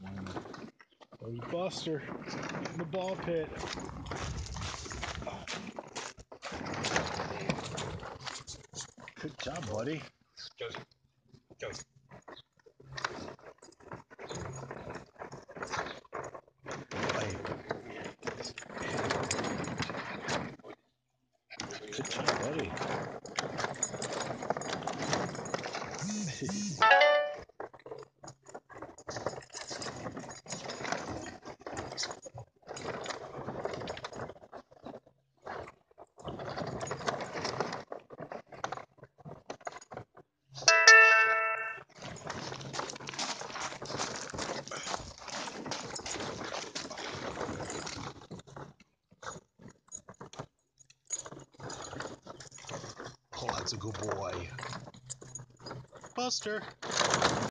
There's Buster in the ball pit. Good job, buddy. Josie. Josie. Good job, buddy. Oh, that's a good boy. Buster.